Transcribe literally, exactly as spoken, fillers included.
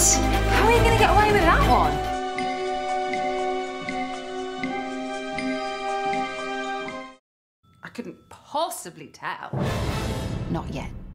How are you going to get away with that one? I couldn't possibly tell. Not yet.